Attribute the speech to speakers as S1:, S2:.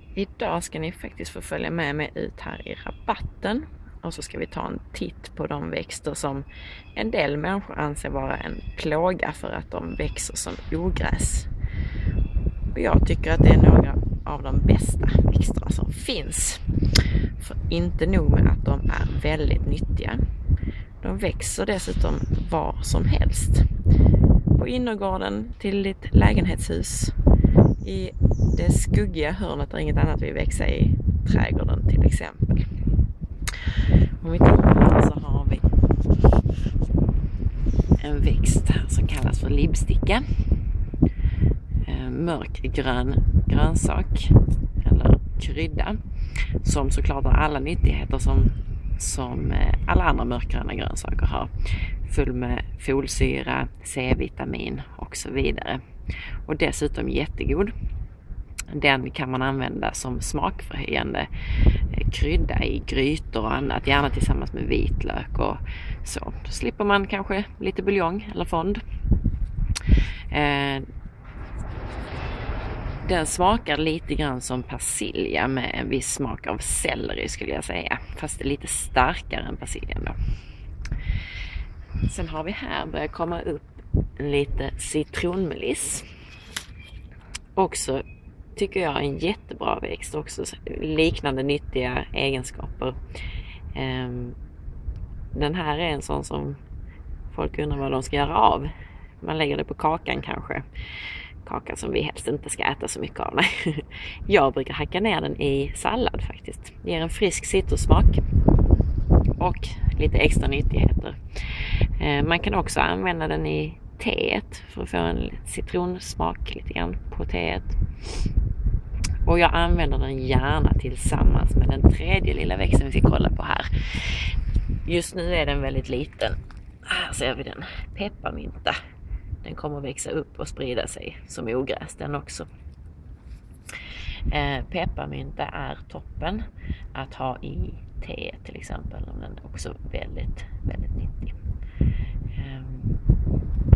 S1: Idag ska ni faktiskt få följa med mig ut här i rabatten och så ska vi ta en titt på de växter som en del människor anser vara en plåga för att de växer som ogräs. Och jag tycker att det är några av de bästa växterna som finns. För inte nog med att de är väldigt nyttiga. De växer dessutom var som helst. På innergården till ditt lägenhetshus. I det skuggiga hörnet där inget annat vill växa i trädgården till exempel. Om vi tittar här så har vi en växt här som kallas för libsticka. Mörkgrön grönsak eller krydda som såklart har alla nyttigheter som alla andra mörkgröna grönsaker har. Full med folsyra, C-vitamin och så vidare. Och dessutom jättegod. Den kan man använda som smakförhöjande krydda i grytor och annat. Gärna tillsammans med vitlök och så. Då slipper man kanske lite buljong eller fond. Den smakar lite grann som persilja med en viss smak av selleri skulle jag säga. Fast det är lite starkare än persiljan då. Sen har vi här börjat komma upp lite citronmeliss. Också tycker jag en jättebra växt. Också liknande nyttiga egenskaper. Den här är en sån som folk undrar vad de ska göra av. Man lägger det på kakan kanske. Kakan som vi helst inte ska äta så mycket av. Jag brukar hacka ner den i sallad faktiskt. Det ger en frisk citrussmak. Och lite extra nyttigheter. Man kan också använda den i teet för att få en citronsmak lite grann på teet. Och jag använder den gärna tillsammans med den tredje lilla växten vi ska kolla på här. Just nu är den väldigt liten. Här ser vi den. Pepparmynta. Den kommer växa upp och sprida sig som ogräs den också. Pepparmynta är toppen att ha i te till exempel. Och den är också väldigt, väldigt nyttig.